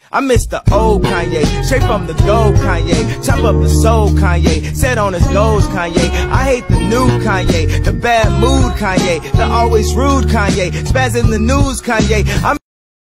I miss the old Kanye, straight from the gold Kanye. Chop up the soul Kanye, set on his goals Kanye. I hate the new Kanye, the bad mood Kanye, the always rude Kanye, spaz in the news Kanye.